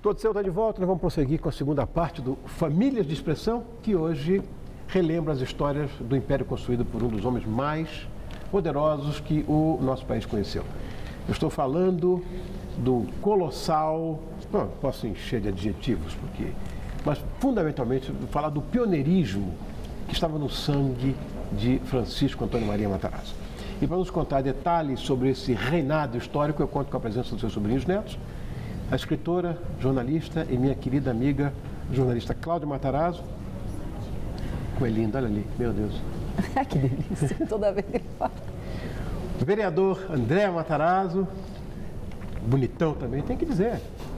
Todo Seu está de volta, nós vamos prosseguir com a segunda parte do Famílias de Expressão, que hoje relembra as histórias do império construído por um dos homens mais poderosos que o nosso país conheceu. Eu estou falando do colossal, não, posso encher de adjetivos, mas fundamentalmente falar do pioneirismo que estava no sangue de Francisco Antônio Maria Matarazzo. E para nos contar detalhes sobre esse reinado histórico, eu conto com a presença dos seus sobrinhos netos, a escritora, jornalista e minha querida amiga, jornalista Cláudia Matarazzo. Como é linda, olha ali, meu Deus. Que delícia, toda vez que ele fala. O vereador André Matarazzo, bonitão também, tem que dizer.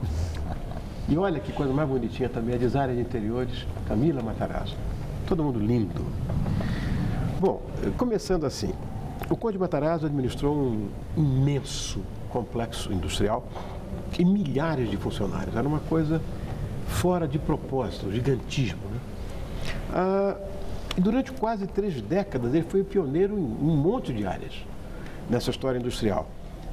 E olha que coisa mais bonitinha também, a designer de interiores, Camila Matarazzo. Todo mundo lindo. Bom, começando assim, o Conde Matarazzo administrou um imenso complexo industrial e milhares de funcionários. Era uma coisa fora de propósito, gigantismo, né? E durante quase 3 décadas ele foi pioneiro em um monte de áreas nessa história industrial.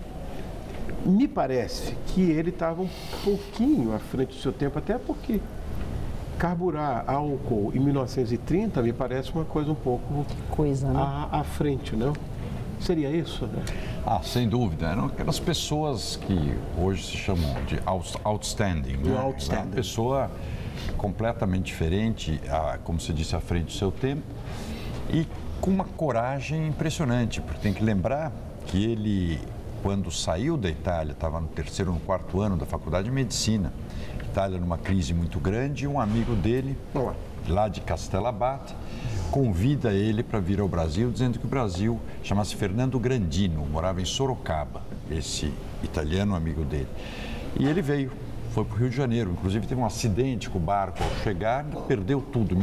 Me parece que ele estava um pouquinho à frente do seu tempo, até porque carburar álcool em 1930 me parece uma coisa um pouco à frente, não? Seria isso, né? Sem dúvida. Eram aquelas pessoas que hoje se chamam de outstanding, né? Uma pessoa completamente diferente, como você disse, à frente do seu tempo e com uma coragem impressionante, porque tem que lembrar que ele, quando saiu da Itália, estava no 3º ou no 4º ano da faculdade de medicina, Itália numa crise muito grande, e um amigo dele, lá de Castellabate, convida ele para vir ao Brasil, dizendo que o Brasil chama-se Fernando Grandino, morava em Sorocaba, esse italiano amigo dele. E ele veio, foi para o Rio de Janeiro, inclusive teve um acidente com o barco ao chegar, perdeu tudo, em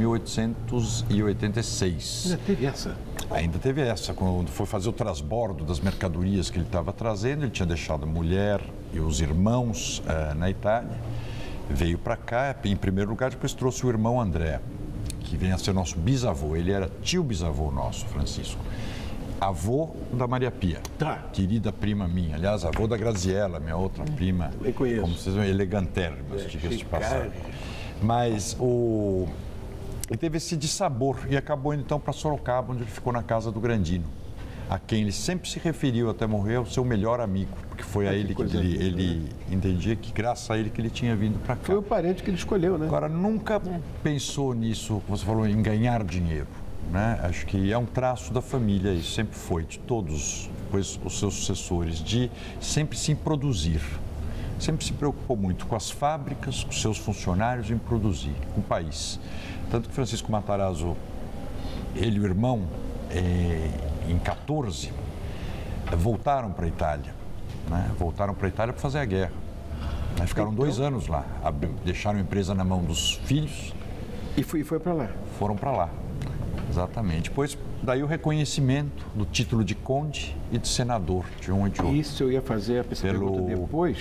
1886. Ainda teve essa? Ainda teve essa, quando foi fazer o transbordo das mercadorias que ele estava trazendo, ele tinha deixado a mulher e os irmãos na Itália, veio para cá, em primeiro lugar, depois trouxe o irmão André, que vem a ser nosso bisavô, ele era tio-bisavô nosso, Francisco. Avô da Maria Pia, querida prima minha, aliás, avô da Graziella, minha outra prima, eu conheço. Como vocês veem, elegantérrimas, diga-se de passagem. Mas ele teve esse dissabor e acabou indo então para Sorocaba, onde ele ficou na casa do Grandino, a quem ele sempre se referiu até morrer ao seu melhor amigo, porque foi a ele que ele entendia que graças a ele que ele tinha vindo para cá. Foi o parente que ele escolheu, né? Agora, nunca pensou nisso, como você falou, em ganhar dinheiro, né? Acho que é um traço da família, e sempre foi, de todos os seus sucessores, de sempre se produzir. Sempre se preocupou muito com as fábricas, com seus funcionários, em produzir, com o país. Tanto que Francisco Matarazzo, ele e o irmão, em 14, voltaram para a Itália, né? Voltaram para a Itália para fazer a guerra. Ficaram 2 anos lá, deixaram a empresa na mão dos filhos. E foi para lá? Foram para lá, exatamente. Depois, daí o reconhecimento do título de conde e de senador, de um e de outro. Isso eu ia fazer essa pergunta depois.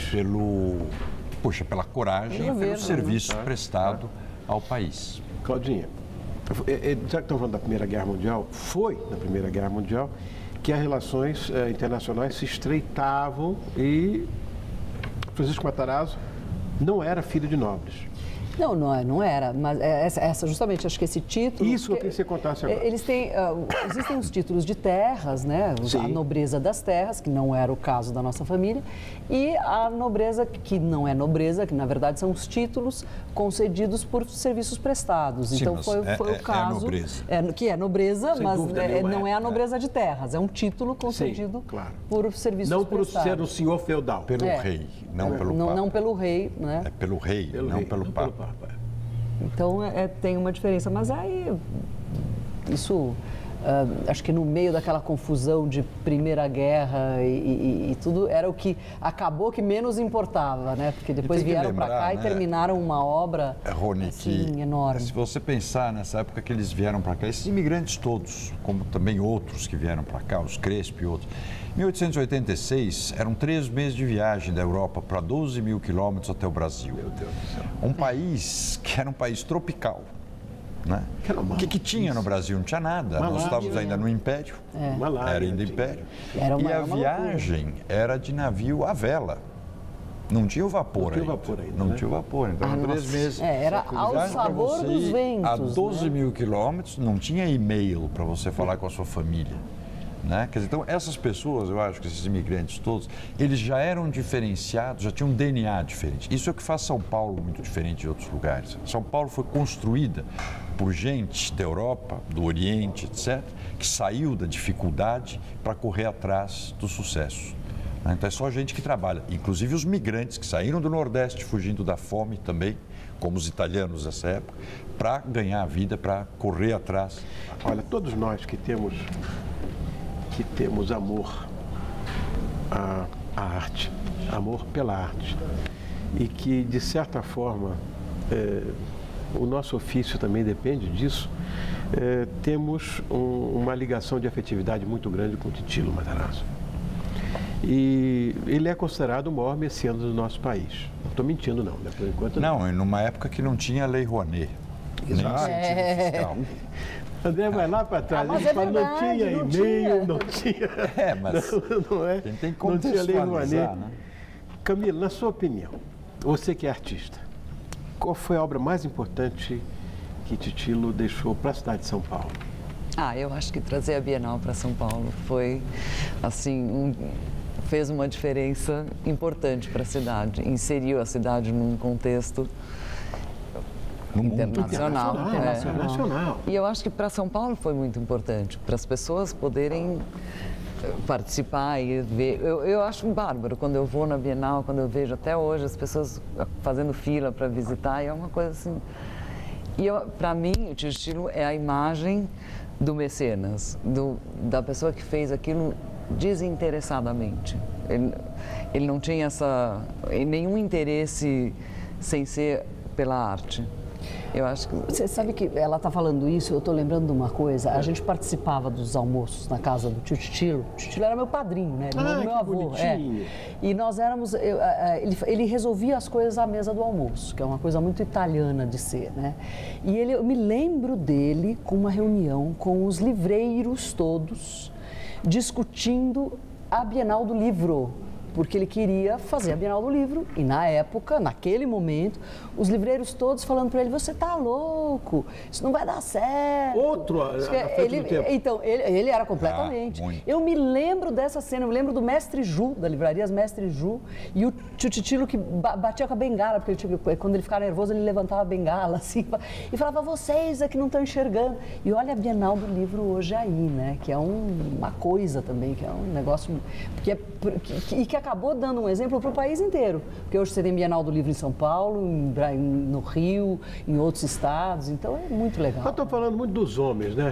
Pela coragem e pelo serviço prestado ao país. Claudinha, já que estamos falando da Primeira Guerra Mundial, foi na Primeira Guerra Mundial que as relações internacionais se estreitavam e Francisco Matarazzo não era filho de nobres. Não era, mas justamente, acho que esse título... Isso eu queria que você contasse agora. Eles têm, existem os títulos de terras, né? A nobreza das terras, que não era o caso da nossa família, e a nobreza, que não é nobreza, que na verdade são os títulos concedidos por serviços prestados. Sim, então foi o caso... É nobreza. Que é nobreza, sem mas dúvida, não é a nobreza de terras, é um título concedido por serviços não prestados. Não por ser um senhor feudal. Pelo rei, não pelo papa. Não pelo rei, né? É pelo rei, não pelo papa. Então, tem uma diferença, mas aí, isso, acho que no meio daquela confusão de Primeira Guerra e tudo, era o que acabou que menos importava, né? Porque depois vieram para cá, né? E terminaram uma obra, Rony, assim, enorme. Se você pensar nessa época que eles vieram para cá, esses imigrantes todos, como também outros que vieram para cá, os Crespo e outros, em 1886, eram 3 meses de viagem da Europa para 12 mil quilômetros até o Brasil. Meu Deus do céu. Um país que era um país tropical, né? O que tinha no Brasil? Não tinha nada. Nós estávamos ainda no Império, era ainda Império. E a viagem era de navio à vela. Não tinha o vapor ainda. Não tinha o vapor ainda, Não né? tinha o vapor. Então, 3 meses. Era ao Viagem pra sabor você dos ir ventos. A 12 mil quilômetros, não tinha e-mail para você falar com a sua família. Né? Quer dizer, então, essas pessoas, eu acho que esses imigrantes todos, eles já eram diferenciados, já tinham um DNA diferente. Isso é o que faz São Paulo muito diferente de outros lugares. São Paulo foi construída por gente da Europa, do Oriente, etc., que saiu da dificuldade para correr atrás do sucesso. Então é só gente que trabalha, inclusive os migrantes que saíram do Nordeste fugindo da fome também, como os italianos nessa época, para ganhar a vida, para correr atrás. Olha, todos nós que temos amor à arte, amor pela arte, e que, de certa forma, o nosso ofício também depende disso, temos uma ligação de afetividade muito grande com o Titilo Matarazzo. E ele é considerado o maior mecenas do nosso país. Não estou mentindo, não, né? Por enquanto não. Não, numa época que não tinha Lei Rouanet, nem incentivo fiscal. André vai lá para trás, mas ele fala, verdade, não tinha e-mail, não tinha... mas não é? Quem tem que não tinha Lei Rouanet. né? Camila, na sua opinião, você que é artista, qual foi a obra mais importante que Titilo deixou para a cidade de São Paulo? Eu acho que trazer a Bienal para São Paulo foi, assim, fez uma diferença importante para a cidade. Inseriu a cidade num contexto internacional. E eu acho que para São Paulo foi muito importante, para as pessoas poderem participar e ver. Eu acho bárbaro quando eu vou na Bienal, quando eu vejo até hoje as pessoas fazendo fila para visitar, e é uma coisa assim. E para mim, o Titilo é a imagem do mecenas, da pessoa que fez aquilo desinteressadamente. Ele não tinha nenhum interesse sem ser pela arte. Eu acho que... Você sabe que ela está falando isso, eu estou lembrando de uma coisa. A gente participava dos almoços na casa do tio Titilo. O tio Titilo era meu padrinho, né? Ele era meu avô. E nós éramos... Ele resolvia as coisas à mesa do almoço, que é uma coisa muito italiana de ser, né? E eu me lembro dele com uma reunião com os livreiros todos, discutindo a Bienal do Livro, porque ele queria fazer a Bienal do Livro e, na época, naquele momento, os livreiros todos falando para ele, você tá louco, isso não vai dar certo. Outro, Então, ele era completamente. Eu me lembro dessa cena, eu me lembro do Mestre Ju, da livraria Mestre Ju, e o tio Titilo que batia com a bengala, porque quando ele ficava nervoso, ele levantava a bengala, assim, e falava, vocês é que não estão enxergando. E olha a Bienal do Livro hoje aí, né, que é uma coisa também, que é um negócio, que acabou dando um exemplo para o país inteiro. Porque hoje você tem Bienal do Livro em São Paulo, no Rio, em outros estados, então é muito legal. Eu estou falando muito dos homens, né?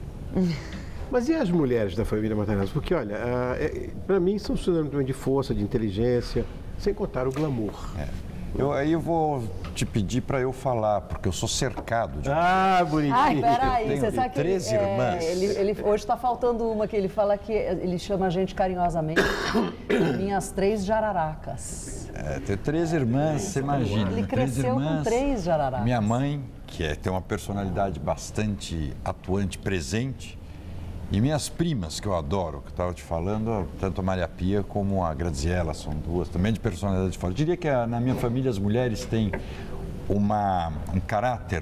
Mas e as mulheres da família Matarazzo? Porque, olha, para mim são sinônimos de força, de inteligência, sem contar o glamour. Aí eu vou te pedir para eu falar, porque eu sou cercado de... bonitinho. Ai, peraí, você sabe que 13 irmãs. Hoje está faltando uma que ele fala que ele chama a gente carinhosamente minhas 3 jararacas. Ter 3 irmãs, você imagina. Ele cresceu com 3 jararacas. Minha mãe, que tem uma personalidade bastante atuante, presente, e minhas primas, que eu adoro, que eu estava te falando, tanto a Maria Pia como a Graziella, são 2, também de personalidade forte. Eu diria que na minha família as mulheres têm um caráter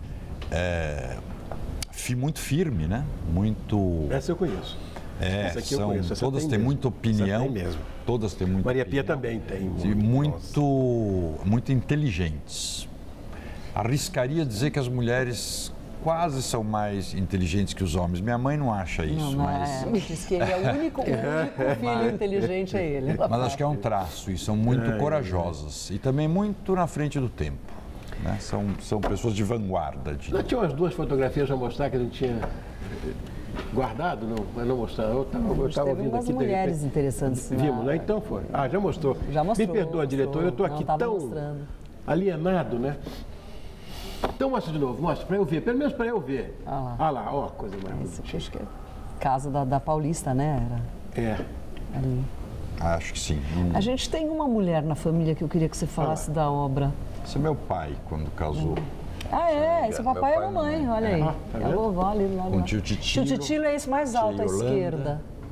muito firme, né? Muito... Essa eu conheço. Essa aqui eu conheço. Todas têm muita opinião. Essa tem mesmo. Todas têm muita Maria opinião. Pia também tem. Muito inteligentes. Arriscaria dizer que as mulheres quase são mais inteligentes que os homens. Minha mãe não acha isso, mas... Diz que ele é o único filho inteligente, é ele. Mas acho que é um traço e são muito corajosas e também muito na frente do tempo. Né? São pessoas de vanguarda. Não tinha umas 2 fotografias a mostrar que a gente tinha guardado, não? Mas não mostrar. Eu estava ouvindo umas aqui. mulheres interessantes. Vimos, né? Então foi. Já mostrou. Já mostrou. Me perdoa, diretor, eu estou aqui tão alienado, né? Então mostra de novo, mostra, para eu ver, pelo menos para eu ver. Lá, ó, coisa mais bonita. Acho que é casa da Paulista, né? Ali. Acho que sim. A gente tem uma mulher na família que eu queria que você falasse da obra. Esse é meu pai, quando casou. Esse é o papai e a mamãe, olha aí. É a vovó ali do lado. Com o tio Titilo. Tio Titilo é esse mais alto à esquerda.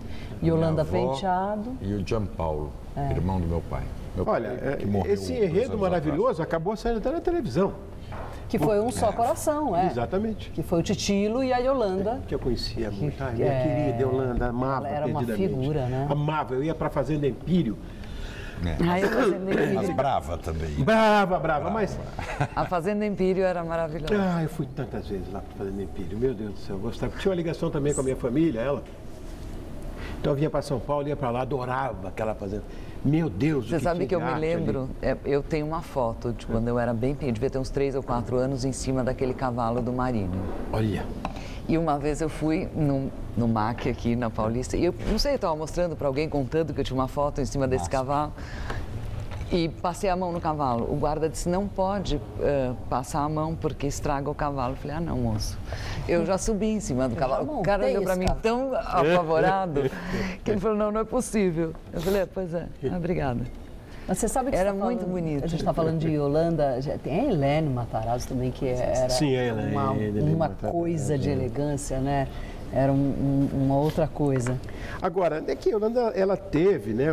Yolanda minha avó Penteado. E o Gianpaolo, irmão do meu pai. Meu Olha, pai, que morreu esse 2 enredo anos maravilhoso acabou saindo até na televisão. Que foi Um Só Coração, Exatamente. Que foi o Titilo e a Yolanda. Que eu conhecia muito. Ai, minha querida Yolanda, amava Ela era uma perdidamente. figura, né? Amava. Eu ia pra Fazenda Empírio. Ai, a Fazenda Mas Empírio. brava também. Brava, mas... A Fazenda Empírio era maravilhosa. Ah, eu fui tantas vezes lá pra Fazenda Empírio. Meu Deus do céu, eu gostava. Tinha uma ligação também com a minha família, ela. Então eu vinha para São Paulo, ia para lá, adorava aquela fazenda. Meu Deus, Você sabe que eu me lembro, eu tenho uma foto de quando eu era bem pequena, devia ter uns 3 ou 4 anos, em cima daquele cavalo do Marinho. Olha. E uma vez eu fui no MAC aqui na Paulista, e eu não sei, eu estava mostrando para alguém, contando que eu tinha uma foto em cima desse cavalo, e passei a mão no cavalo. O guarda disse, não pode passar a mão porque estraga o cavalo. Eu falei, ah não, moço. Eu já subi em cima do cavalo. O cara olhou para mim tão apavorado que ele falou, não é possível. Eu falei, pois é, obrigada. Mas você sabe que Era você tá muito falando, bonito. A gente está falando de Yolanda, tem a Helene Matarazzo também, que era Sim, a Helene uma Matarazzo, coisa de elegância, né? Era uma outra coisa. Agora, é que a Yolanda, ela teve, né,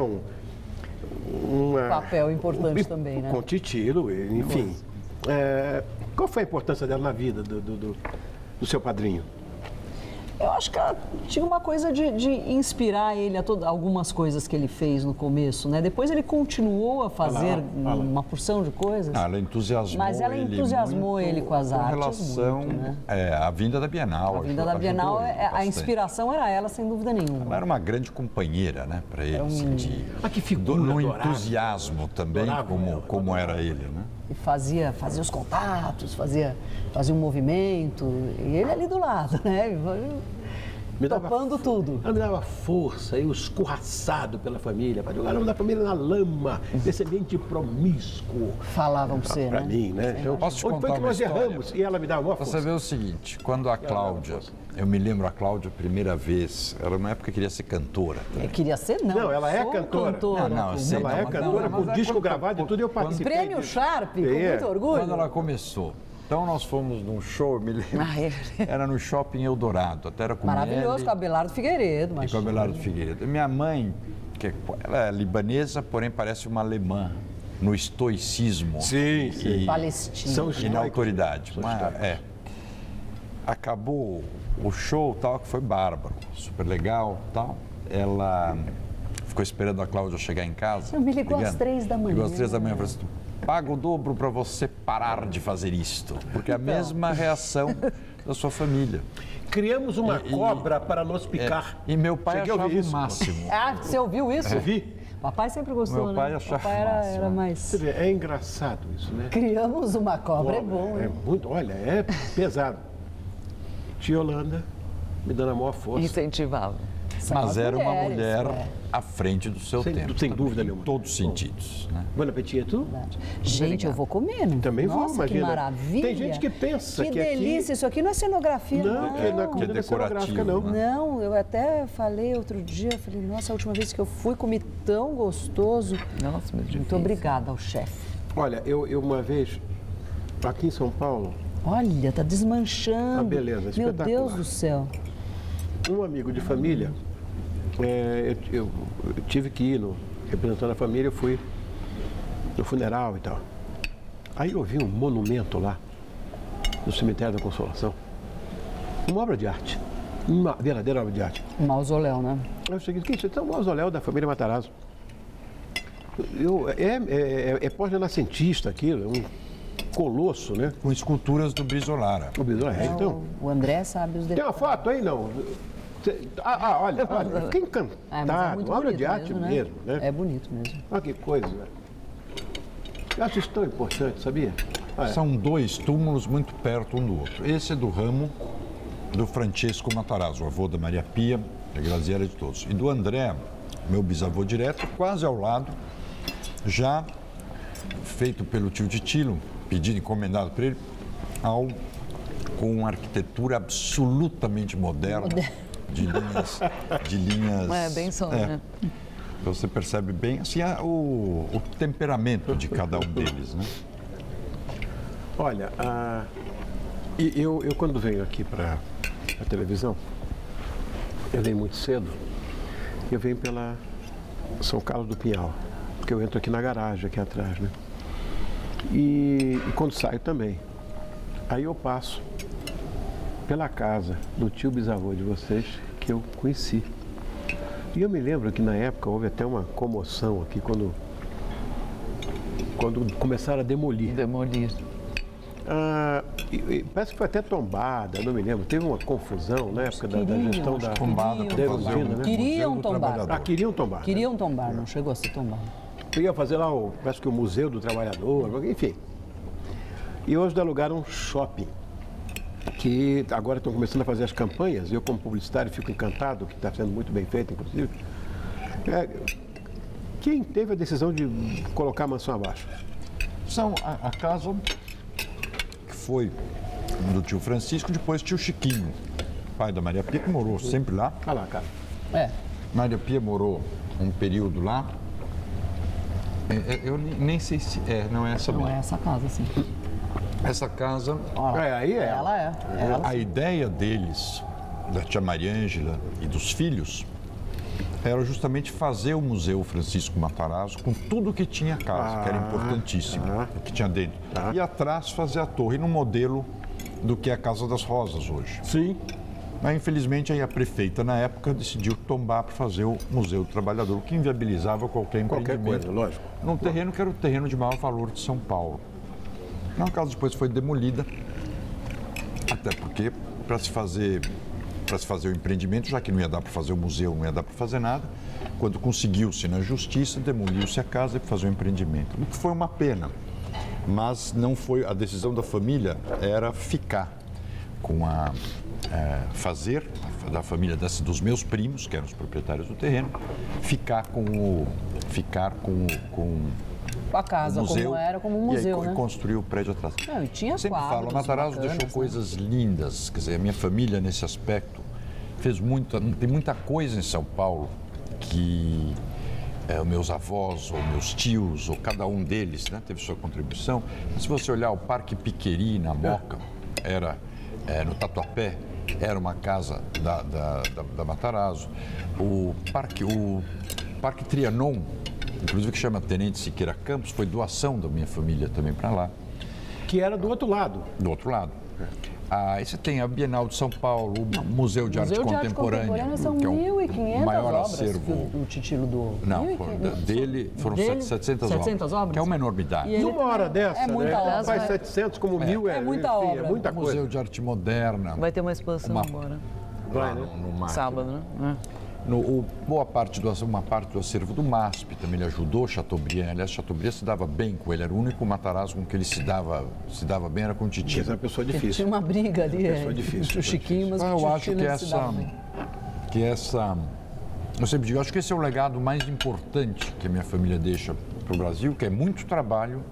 Papel importante também, né? Com Titilo, enfim. Qual foi a importância dela na vida do seu padrinho? Eu acho que ela tinha uma coisa de inspirar ele a algumas coisas que ele fez no começo, né? Depois ele continuou a fazer uma porção de coisas. Ela entusiasmou Mas ela entusiasmou ele com as artes. Com relação muito, né? à vinda da Bienal. A vinda da Bienal, a inspiração era ela, sem dúvida nenhuma. Ela era uma grande companheira, né, para ele. Que figura no adorava. entusiasmo também, como era ele, né? E fazia os contatos, fazia um movimento, e ele ali do lado, né? Topando tudo. Ela me dava força, eu escorraçado pela família, para jogar o nome da família na lama, desse ambiente promíscuo. Falavam para você, Para né? mim, né? Então, Posso te onde contar foi que uma nós história? erramos? E ela me dava uma força. Você vê o seguinte, quando a Cláudia, eu me lembro a Cláudia a primeira vez, ela na época queria ser cantora. Queria ser, não. Não, ela é Sou cantora. Não, eu sei, Ela é cantora, com disco gravado e tudo, eu participei. Prêmio disso. Sharp, com muito orgulho. Quando ela começou. Então nós fomos num show, eu me lembro, era no Shopping Eldorado, até era com Maravilhoso, Nelly com Abelardo Figueiredo. e com Abelardo Figueiredo. Minha mãe, ela é libanesa, porém parece uma alemã, no estoicismo. Sim, sim. Palestina. E na autoridade. Acabou o show, tal, que foi bárbaro, super legal, tal. Ela ficou esperando a Cláudia chegar em casa. Me ligou às 3 da manhã. Ligou às 3 da manhã, falou assim, paga o dobro para você parar de fazer isto. Porque é a mesma reação da sua família. Criamos uma cobra para nos picar. E meu pai Cheguei a achava ouvir o isso. máximo. Ah, você ouviu isso? Vi. Papai sempre gostou, Meu pai né? achava Papai era máximo. mais... Você vê, é engraçado isso, né? Criamos uma cobra, é bom, É né? muito, olha, é pesado. Tia Yolanda me dando a maior força. Incentivava. São Mas as era uma mulheres, mulher à frente do seu Sem- tempo. sem também, dúvida em nenhuma. todos os sentidos. Né? Bom apetite, tu? Gente, eu vou comer, não? Também vou, Nossa, imagina. que maravilha. Tem gente que pensa que delícia, isso aqui não é cenografia, não. Não, que na comida Que é cenográfica, não. decorativo, né? Não, eu até falei outro dia, falei, nossa, a última vez que eu fui, comi tão gostoso. Nossa, meu Deus. Muito obrigada ao chefe. Olha, eu uma vez, aqui em São Paulo, Olha, tá desmanchando. Ah, beleza, Meu espetacular. Deus do céu. um amigo de família, eu tive que ir, representando a família, eu fui no funeral e tal. Aí eu vi um monumento lá, no cemitério da Consolação. Uma obra de arte. Uma verdadeira obra de arte. Um mausoléu, né? Aí eu cheguei, isso é um mausoléu da família Matarazzo. É pós-renascentista aquilo, é um colosso, né? Com esculturas do Brizolara. O Bisol é, então. O André sabe os Tem detalhes. uma foto aí, não? Olha, eu fiquei encantado. mas é muito Obra bonito de arte mesmo, né? É bonito mesmo. Olha que coisa. Eu acho isso tão importante, sabia? São dois túmulos muito perto um do outro. Esse é do ramo do Francesco Matarazzo, o avô da Maria Pia, da Graziella de todos. E do André, meu bisavô direto, quase ao lado, já feito pelo tio Titilo, pedido encomendado para ele, com uma arquitetura absolutamente moderna, de linhas. É, bem só, né? Você percebe bem assim, o temperamento de cada um deles, né? Olha, eu quando venho aqui para a televisão, eu venho muito cedo, eu venho pela São Carlos do Pinhal, porque eu entro aqui na garagem, aqui atrás, né? E quando saio também. Aí eu passo pela casa do tio bisavô de vocês, que eu conheci. E eu me lembro que na época houve até uma comoção aqui quando começaram a demolir. Parece que foi até tombada, não me lembro. Teve uma confusão na época da gestão da tombada. Queriam tombar. Queriam tombar. Queriam tombar, não chegou a ser tombado. Eu ia fazer lá, parece que o Museu do Trabalhador, enfim. E hoje alugaram um shopping, que agora estão começando a fazer as campanhas. Eu, como publicitário, fico encantado, que está sendo muito bem feito, inclusive. Quem teve a decisão de colocar a mansão abaixo? A casa que foi do tio Francisco, depois tio Chiquinho, pai da Maria Pia, que morou sempre lá. Olha lá, cara. Maria Pia morou um período lá. Eu nem sei se não é essa mesmo. Não é essa casa, sim. Essa casa... Aí é. Ela é. A ideia deles, da tia Maria Ângela e dos filhos, era justamente fazer o Museu Francisco Matarazzo com tudo que tinha a casa, que era importantíssimo, que tinha dentro. E atrás fazer a torre no modelo do que é a Casa das Rosas hoje. Sim. Mas, infelizmente, aí a prefeita, na época, decidiu tombar para fazer o Museu do Trabalhador, o que inviabilizava qualquer empreendimento. Qualquer coisa, lógico. Num terreno que era o terreno de maior valor de São Paulo. A casa depois foi demolida, até porque para se fazer o empreendimento, já que não ia dar para fazer o museu, não ia dar para fazer nada, quando conseguiu-se na justiça, demoliu-se a casa para fazer o empreendimento. O que foi uma pena, mas não foi, a decisão da família era ficar com da família dos meus primos, que eram os proprietários do terreno, ficar com a casa, museu, como era, como um museu, né? E construiu o prédio atrás. Não, e tinha sempre falo, o Matarazzo deixou coisas lindas, quer dizer, a minha família nesse aspecto tem muita coisa em São Paulo que meus avós, ou meus tios, ou cada um deles, né, teve sua contribuição. Se você olhar o Parque Piqueri, na Moca, era no Tatuapé, era uma casa da Matarazzo. O Parque Trianon, inclusive que chama Tenente Siqueira Campos, foi doação da minha família também para lá. Que era do outro lado. Do outro lado. Aí você tem a Bienal de São Paulo, o Museu de Arte Contemporânea, são que é o 1.500 maior obras acervo. O Titilo do... Não, dele foram 700 obras. Que é uma enormidade. Numa hora dessa, muita obra. Faz 700 como 1.000, é muita obra. É muita coisa. Museu de Arte Moderna. Vai ter uma exposição agora. Vai, né? No Sábado, né? Uma parte do acervo do MASP também ele ajudou Chateaubriand. Aliás, Chateaubriand se dava bem com ele, era o único Matarazzo com que ele se dava bem era com o Titilo. Mas é uma pessoa difícil. Tinha uma briga ali, difícil, o Chiquinho, mas eu o acho Titilo eu sempre digo, acho que esse é o legado mais importante que a minha família deixa para o Brasil, que é muito trabalho,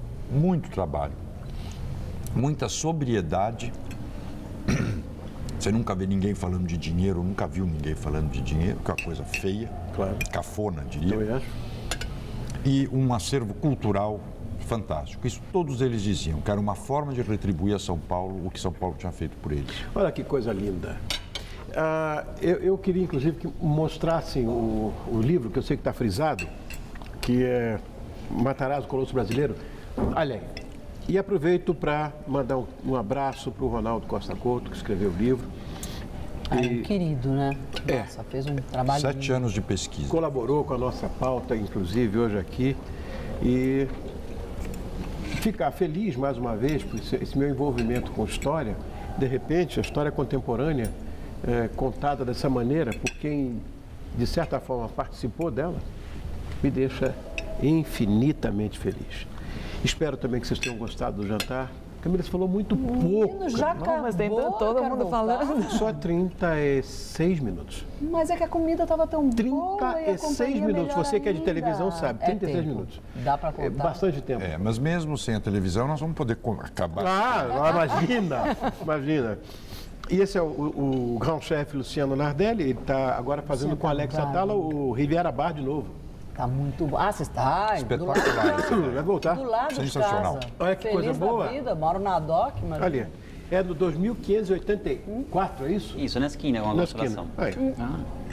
muita sobriedade. Você nunca vê ninguém falando de dinheiro, nunca viu ninguém falando de dinheiro, que é uma coisa feia, claro, cafona, diria. Eu acho. E um acervo cultural fantástico. Isso todos eles diziam, que era uma forma de retribuir a São Paulo o que São Paulo tinha feito por eles. Olha que coisa linda. Eu queria, inclusive, que mostrassem o livro, que eu sei que está frisado, que é Matarazzo, Colosso Brasileiro. Olha aí. E aproveito para mandar um abraço para o Ronaldo Costa Couto, que escreveu o livro. Um querido, né? Nossa, fez um trabalho... 7 anos de pesquisa. Colaborou com a nossa pauta, inclusive, hoje aqui. E ficar feliz, mais uma vez, por esse meu envolvimento com história. De repente, a história contemporânea, contada dessa maneira, por quem, de certa forma, participou dela, me deixa infinitamente feliz. Espero também que vocês tenham gostado do jantar. Camila, você falou muito pouco. Já acabou, mas tem todo mundo falando. Só 36 minutos. Mas é que a comida estava tão boa. 36 minutos. Você que é de televisão sabe, 36 tempo. minutos. Dá para contar. É bastante tempo. Mas mesmo sem a televisão, nós vamos poder acabar. Imagina. E esse é o grão-chefe Luciano Nardelli. Ele está agora fazendo com Alex Atala o Riviera Bar de novo. Tá muito bom. Você está? Espetacular. Vai voltar. Do lado Sensacional. de casa. Olha que Feliz coisa boa. Da vida, moro na DOC, mas... Ali, é do 2584, é isso? Isso, na esquina, é uma Na constelação. esquina.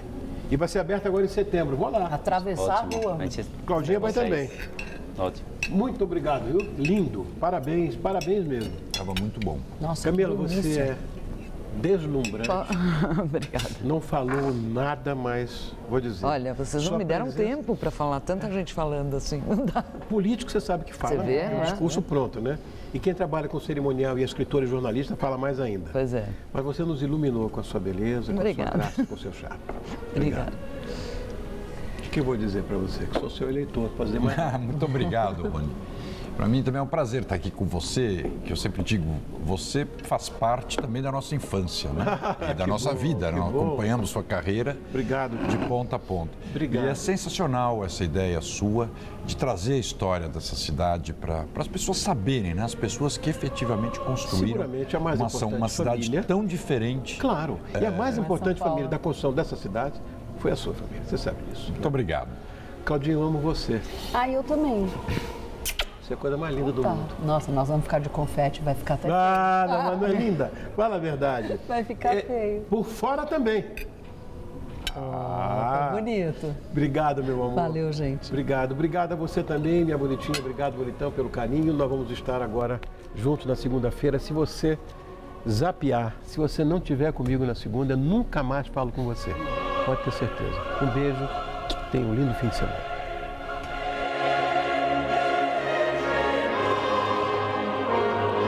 E vai ser aberta agora em setembro. Vou lá. Atravessar Ótimo. a rua. Claudinha vai também. Ótimo. Muito obrigado, viu? Lindo. Parabéns, parabéns mesmo. Estava muito bom. Nossa, Camila, que você delícia. é deslumbrante. Obrigada. Não falou nada, mas vou dizer. Olha, vocês não Sua me deram presença- tempo para falar, tanta gente falando assim. Não dá. Político, você sabe que fala. Você vê, é um né? discurso pronto, né? E quem trabalha com cerimonial e escritor e jornalista fala mais ainda. Pois é. Mas você nos iluminou com a sua beleza, com a sua Obrigada. graça, com o seu charme. Obrigada. O que eu vou dizer para você? Que sou seu eleitor, para fazer mais. Muito obrigado, Rony. Para mim também é um prazer estar aqui com você, que eu sempre digo, você faz parte também da nossa infância, né? E da Que nossa bom, vida. que Nós bom. acompanhamos sua carreira Obrigado. de ponta a ponta. Obrigado. E é sensacional essa ideia sua de trazer a história dessa cidade para as pessoas saberem, né? As pessoas que efetivamente construíram Seguramente a mais importante uma cidade família. tão diferente. Claro. E a mais importante São Paulo. família da construção dessa cidade foi a sua família. Você sabe disso. Muito obrigado. Claudinho, eu amo você. Ah, eu também. Você é a coisa mais linda do Tá. mundo. Nossa, nós vamos ficar de confete, vai ficar até Ah, não, mas não é linda? Fala a verdade. Vai ficar feio. Por fora também. Tá bonito. Obrigado, meu amor. Valeu, gente. Obrigado. Obrigado a você também, minha bonitinha. Obrigado, bonitão, pelo carinho. Nós vamos estar agora juntos na segunda-feira. Se você zapear, se você não estiver comigo na segunda, eu nunca mais falo com você. Pode ter certeza. Um beijo. Tenha um lindo fim de semana.